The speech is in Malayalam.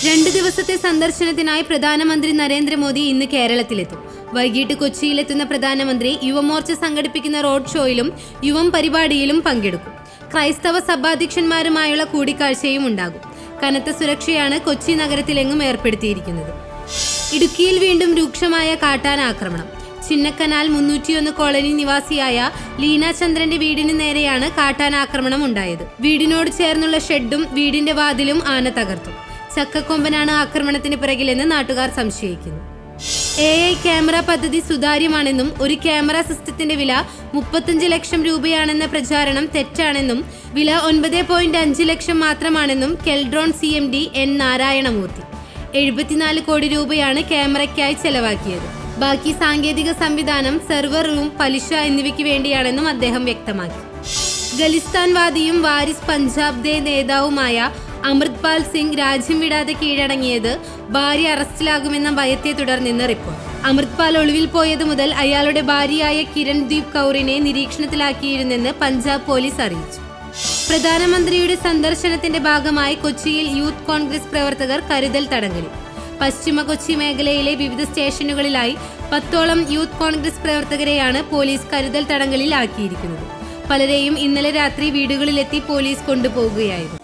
2 ദിവസത്തെ സന്ദർശനത്തിനായി പ്രധാനമന്ത്രി നരേന്ദ്രമോദി ഇന്ന് കേരളത്തിലെത്തും. വൈകിട്ട് കൊച്ചിയിലെത്തുന്ന പ്രധാനമന്ത്രി യുവമോർച്ച സംഘടിപ്പിക്കുന്ന റോഡ് ഷോയിലും യുവം പരിപാടിയിലും പങ്കെടുക്കും. ക്രൈസ്തവ സഭാധ്യക്ഷന്മാരുമായുള്ള കൂടിക്കാഴ്ചയും ഉണ്ടാകും. കനത്ത സുരക്ഷയാണ് കൊച്ചി നഗരത്തിലെങ്ങും ഏർപ്പെടുത്തിയിരിക്കുന്നത്. ഇടുക്കിയിൽ വീണ്ടും രൂക്ഷമായ കാട്ടാന ആക്രമണം. ചിന്നക്കനാൽ 301 കോളനി നിവാസിയായ ലീന ചന്ദ്രന്റെ വീടിന് നേരെയാണ് കാട്ടാന ആക്രമണം ഉണ്ടായത്. വീടിനോട് ചേർന്നുള്ള ഷെഡും വീടിന്റെ വാതിലും ആന തകർത്തു. ചക്കക്കൊമ്പനാണ് ആക്രമണത്തിന് പിറകിലെന്ന് നാട്ടുകാർ സംശയിക്കുന്നു. AI ക്യാമറ പദ്ധതി സുതാര്യമാണെന്നും ഒരു ക്യാമറ സിസ്റ്റത്തിന്റെ വില 35 ലക്ഷം രൂപയാണെന്ന പ്രചാരണം തെറ്റാണെന്നും വില 9.5 ലക്ഷം മാത്രമാണെന്നും കെൽട്രോൺ CMD N നാരായണമൂർത്തി. 74 കോടി രൂപയാണ് ക്യാമറയ്ക്കായി ചെലവാക്കിയത്. ബാക്കി സാങ്കേതിക സംവിധാനം, സെർവർ റൂം, പലിശ എന്നിവയ്ക്ക് വേണ്ടിയാണെന്നും അദ്ദേഹം വ്യക്തമാക്കി. ഖലിസ്ഥാൻവാദിയും വാരിസ് പഞ്ചാബ് ദേ നേതാവുമായ അമൃത്പാൽ സിംഗ് രാജ്യം വിടാതെ കീഴടങ്ങിയത് ഭാര്യ അറസ്റ്റിലാകുമെന്ന ഭയത്തെ തുടർന്നെന്ന് റിപ്പോർട്ട്. അമൃത്പാൽ ഒളിവിൽ പോയത് മുതൽ അയാളുടെ ഭാര്യയായ കിരൺദീപ് കൗറിനെ നിരീക്ഷണത്തിലാക്കിയിരുന്നെന്ന് പഞ്ചാബ് പോലീസ് അറിയിച്ചു. പ്രധാനമന്ത്രിയുടെ സന്ദർശനത്തിന്റെ ഭാഗമായി കൊച്ചിയിൽ യൂത്ത് കോൺഗ്രസ് പ്രവർത്തകർ കരുതൽ തടങ്കലിൽ. പശ്ചിമ കൊച്ചി മേഖലയിലെ വിവിധ സ്റ്റേഷനുകളിലായി 10ഓളം യൂത്ത് കോൺഗ്രസ് പ്രവർത്തകരെയാണ് പോലീസ് കരുതൽ തടങ്കലിൽ ആക്കിയിരിക്കുന്നത്. പലരെയും ഇന്നലെ രാത്രി വീടുകളിലെത്തി പോലീസ് കൊണ്ടുപോകുകയായിരുന്നു.